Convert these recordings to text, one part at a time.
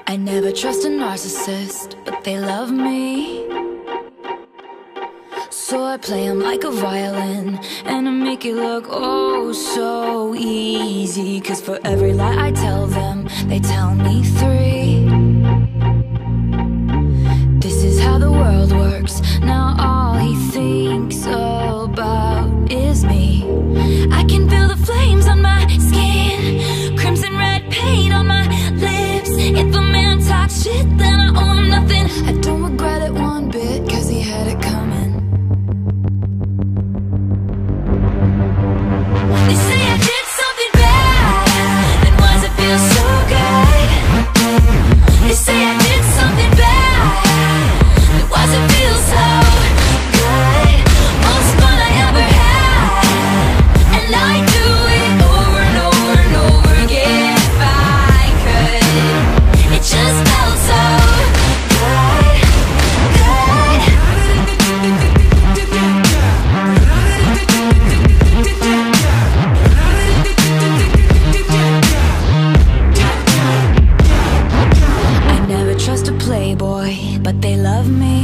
I never trust a narcissist, but they love me. So I play them like a violin, and I make it look oh so easy. Cause for every lie I tell them, they tell me 3. This is how the world works. Now all he thinks about is me. I can feel the flames on my skin, crimson red paint on my lips. If a man talks shit, then I owe him nothing. I don't regret it one bit, cause he had it coming. They say I did something bad, then why does it feel so good? They say I did something bad, then why does it feel so good? Most fun I ever had, and I do it over and over and over again if I could. It just felt so good, good. I never trust a playboy, but they love me.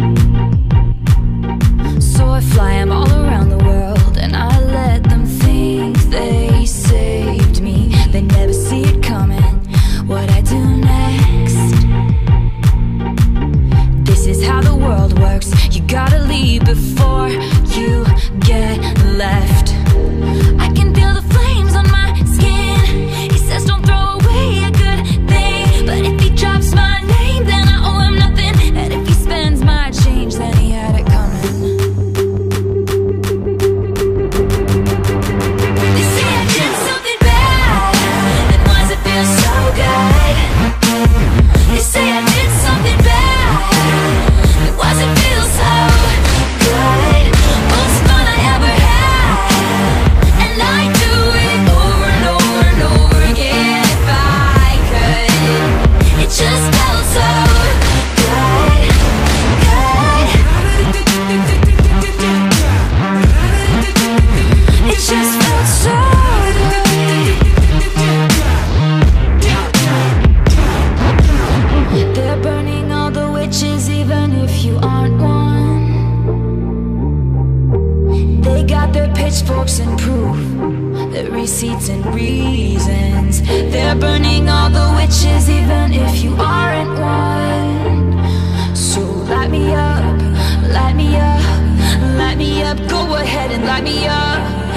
So I fly them all around the world, and I let them think they saved me. They never see it coming, what I do next. This is how the world works. You gotta leave before you get left. I can feel the flames on my skin. He says don't throw away a good thing, but if he drops my name, then I owe him nothing. And if he spends my change, then he had it coming. They say I did something bad, then why does it feel so good? They say I did something bad, then why does it feel so good? Most fun I ever had, and I do it over and over and over again if I could. It just felt so good, good. It just felt so good. They're burning all the witches, even if you aren't one. They got their pitchforks and proof, their receipts and reasons. They're burning all the witches, even if you aren't one. So light me up, light me up, light me up. Go ahead and light me up.